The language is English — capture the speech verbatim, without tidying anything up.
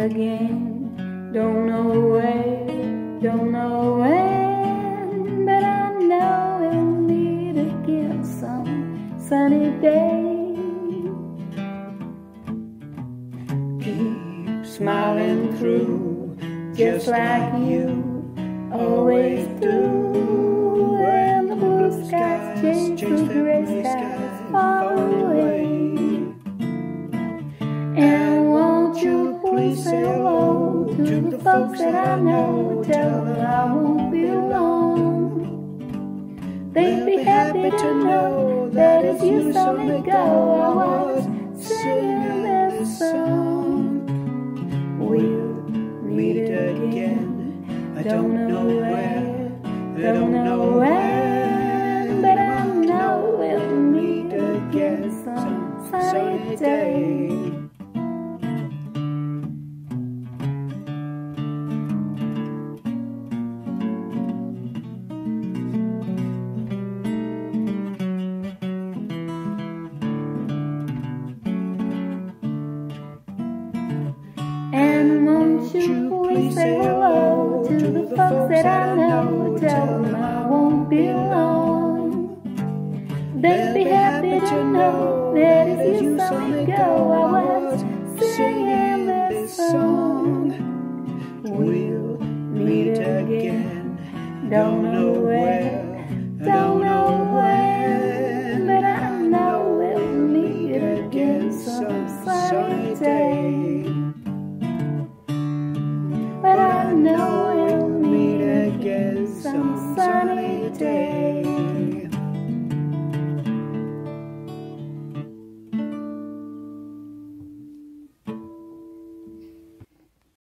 again. Don't know where, don't know when, but I know we'll meet again some sunny day. Keep smiling through, just like you always do. When the blue skies change to gray skies far away. And won't you please say hello to the folks that I know? Tell them I won't be alone. They'd be happy to know that as you saw me go, I was singing this song. We'll meet again, I don't know where, I don't know when, but I know we'll meet again some sunny day. And won't you please say hello to the folks that I know? Tell them I won't be alone. They'd be happy to know that as you saw me go, I was singing this song. We'll meet again, don't know where, don't know when, but I know we'll meet again some sunny day.